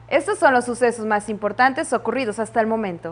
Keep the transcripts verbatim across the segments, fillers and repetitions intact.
Estos son los sucesos más importantes ocurridos hasta el momento.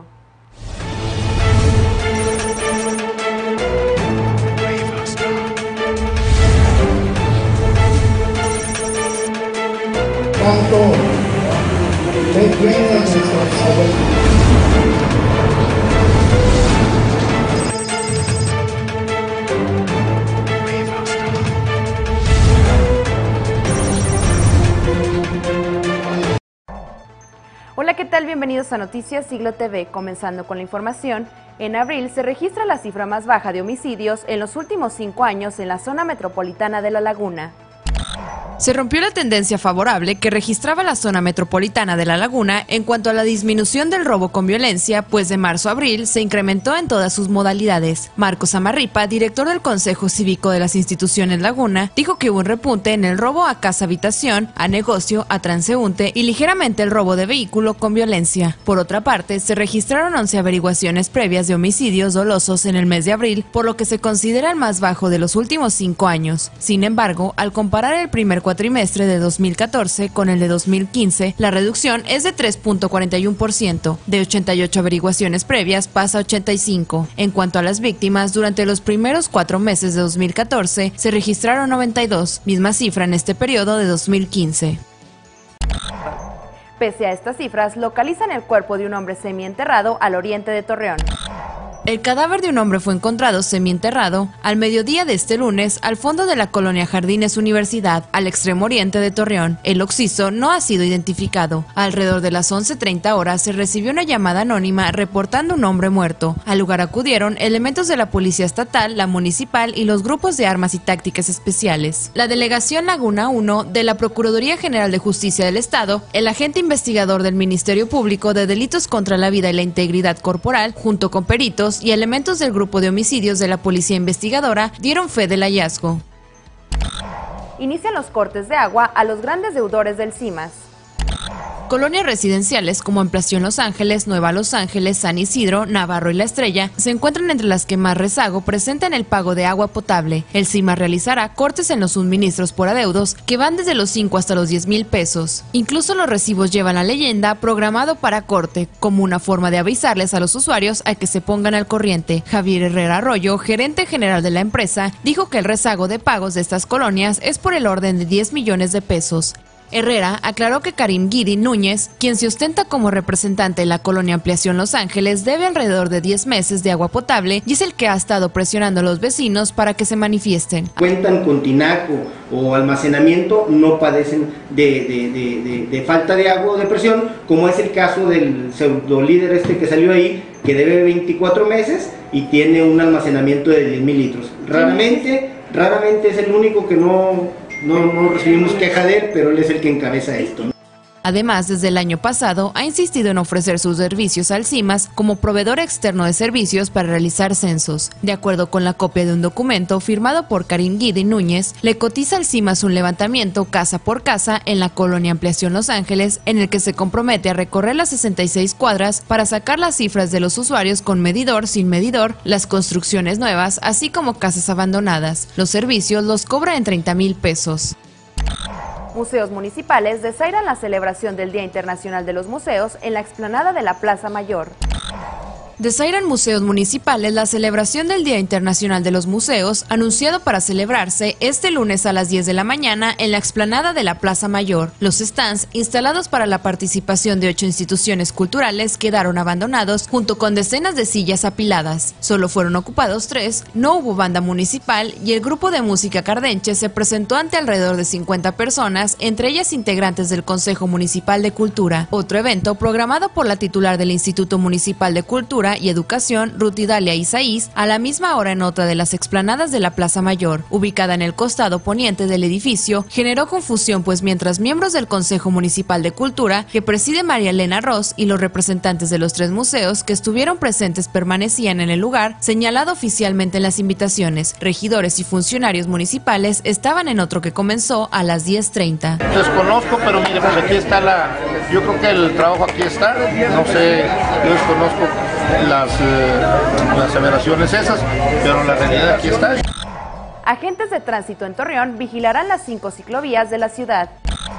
Hola, ¿qué tal? Bienvenidos a Noticias Siglo T V. Comenzando con la información, en abril se registra la cifra más baja de homicidios en los últimos cinco años en la zona metropolitana de La Laguna. Se rompió la tendencia favorable que registraba la zona metropolitana de La Laguna en cuanto a la disminución del robo con violencia, pues de marzo a abril se incrementó en todas sus modalidades. Marcos Amarripa, director del Consejo Cívico de las Instituciones Laguna, dijo que hubo un repunte en el robo a casa-habitación, a negocio, a transeúnte y ligeramente el robo de vehículo con violencia. Por otra parte, se registraron once averiguaciones previas de homicidios dolosos en el mes de abril, por lo que se considera el más bajo de los últimos cinco años. Sin embargo, al comparar el primer cuatrimestre de dos mil catorce con el de dos mil quince, la reducción es de tres punto cuarenta y uno por ciento. De ochenta y ocho averiguaciones previas pasa a ochenta y cinco. En cuanto a las víctimas, durante los primeros cuatro meses de dos mil catorce se registraron noventa y dos, misma cifra en este periodo de dos mil quince. Pese a estas cifras, localizan el cuerpo de un hombre semienterrado al oriente de Torreón. El cadáver de un hombre fue encontrado semienterrado al mediodía de este lunes al fondo de la colonia Jardines Universidad, al extremo oriente de Torreón. El occiso no ha sido identificado. Alrededor de las once treinta horas se recibió una llamada anónima reportando un hombre muerto. Al lugar acudieron elementos de la Policía Estatal, la Municipal y los grupos de armas y tácticas especiales. La Delegación Laguna uno de la Procuraduría General de Justicia del Estado, el agente investigador del Ministerio Público de Delitos contra la Vida y la Integridad Corporal, junto con peritos y elementos del grupo de homicidios de la Policía Investigadora, dieron fe del hallazgo. Inician los cortes de agua a los grandes deudores del CIMAS. Colonias residenciales como Ampliación Los Ángeles, Nueva Los Ángeles, San Isidro, Navarro y La Estrella se encuentran entre las que más rezago presentan el pago de agua potable. El CIMAS realizará cortes en los suministros por adeudos que van desde los cinco hasta los diez mil pesos. Incluso los recibos llevan la leyenda programado para corte, como una forma de avisarles a los usuarios a que se pongan al corriente. Javier Herrera Arroyo, gerente general de la empresa, dijo que el rezago de pagos de estas colonias es por el orden de diez millones de pesos. Herrera aclaró que Karim Guidi Núñez, quien se ostenta como representante de la colonia Ampliación Los Ángeles, debe alrededor de diez meses de agua potable y es el que ha estado presionando a los vecinos para que se manifiesten. Cuentan con tinaco o almacenamiento, no padecen de, de, de, de, de falta de agua o de presión, como es el caso del pseudo líder este que salió ahí, que debe veinticuatro meses y tiene un almacenamiento de diez mil litros. Raramente, raramente es el único que no... No, no recibimos queja de él, pero él es el que encabeza esto, ¿no? Además, desde el año pasado, ha insistido en ofrecer sus servicios al CIMAS como proveedor externo de servicios para realizar censos. De acuerdo con la copia de un documento firmado por Karim Guidi Núñez, le cotiza al CIMAS un levantamiento casa por casa en la colonia Ampliación Los Ángeles, en el que se compromete a recorrer las sesenta y seis cuadras para sacar las cifras de los usuarios con medidor, sin medidor, las construcciones nuevas, así como casas abandonadas. Los servicios los cobra en treinta mil pesos. Museos municipales desairan la celebración del Día Internacional de los Museos en la explanada de la Plaza Mayor. Desairan museos municipales la celebración del Día Internacional de los Museos, anunciado para celebrarse este lunes a las diez de la mañana en la explanada de la Plaza Mayor. Los stands, instalados para la participación de ocho instituciones culturales, quedaron abandonados junto con decenas de sillas apiladas. Solo fueron ocupados tres, no hubo banda municipal y el grupo de música Cardenche se presentó ante alrededor de cincuenta personas, entre ellas integrantes del Consejo Municipal de Cultura. Otro evento programado por la titular del Instituto Municipal de Cultura y Educación, Ruth Idalia Isaís, a la misma hora en otra de las explanadas de la Plaza Mayor, ubicada en el costado poniente del edificio, generó confusión, pues mientras miembros del Consejo Municipal de Cultura, que preside María Elena Ross, y los representantes de los tres museos que estuvieron presentes permanecían en el lugar, señalado oficialmente en las invitaciones, regidores y funcionarios municipales estaban en otro que comenzó a las diez treinta. Desconozco, pero mire, pues aquí está la... Yo creo que el trabajo aquí está, no sé, yo desconozco las, eh, las aseveraciones esas, pero la realidad aquí está. Agentes de tránsito en Torreón vigilarán las cinco ciclovías de la ciudad.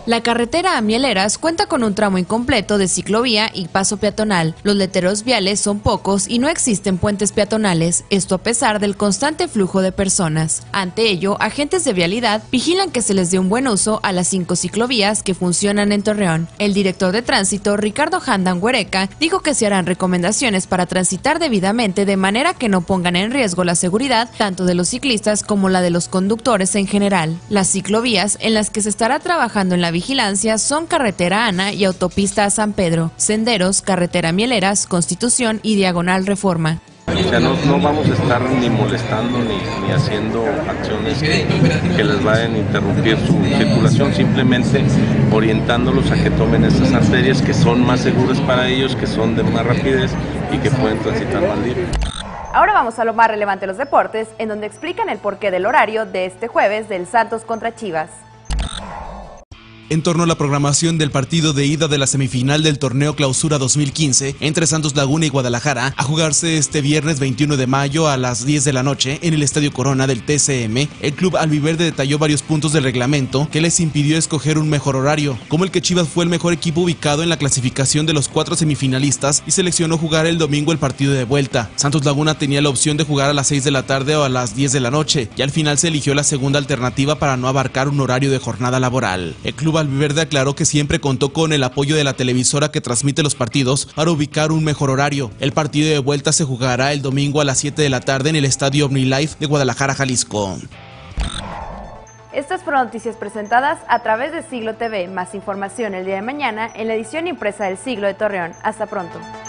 La carretera a Mieleras cuenta con un tramo incompleto de ciclovía y paso peatonal. Los letreros viales son pocos y no existen puentes peatonales, esto a pesar del constante flujo de personas. Ante ello, agentes de vialidad vigilan que se les dé un buen uso a las cinco ciclovías que funcionan en Torreón. El director de tránsito, Ricardo Handan Huereca, dijo que se harán recomendaciones para transitar debidamente de manera que no pongan en riesgo la seguridad tanto de los ciclistas como la de los conductores en general. Las ciclovías en las que se estará trabajando en la vigilancia son Carretera Ana y Autopista a San Pedro, Senderos, Carretera Mieleras, Constitución y Diagonal Reforma. O sea, no, no vamos a estar ni molestando ni, ni haciendo acciones que, que les vayan a interrumpir su circulación, simplemente orientándolos a que tomen estas arterias que son más seguras para ellos, que son de más rapidez y que pueden transitar más libre. Ahora vamos a lo más relevante de los deportes, en donde explican el porqué del horario de este jueves del Santos contra Chivas. En torno a la programación del partido de ida de la semifinal del torneo Clausura dos mil quince entre Santos Laguna y Guadalajara, a jugarse este viernes veintiuno de mayo a las diez de la noche en el Estadio Corona del T C M, el club albiverde detalló varios puntos del reglamento que les impidió escoger un mejor horario, como el que Chivas fue el mejor equipo ubicado en la clasificación de los cuatro semifinalistas y seleccionó jugar el domingo el partido de vuelta. Santos Laguna tenía la opción de jugar a las seis de la tarde o a las diez de la noche, y al final se eligió la segunda alternativa para no abarcar un horario de jornada laboral. El club albiverde aclaró que siempre contó con el apoyo de la televisora que transmite los partidos para ubicar un mejor horario. El partido de vuelta se jugará el domingo a las siete de la tarde en el Estadio OmniLife de Guadalajara, Jalisco. Estas fueron noticias presentadas a través de Siglo T V. Más información el día de mañana en la edición impresa del Siglo de Torreón. Hasta pronto.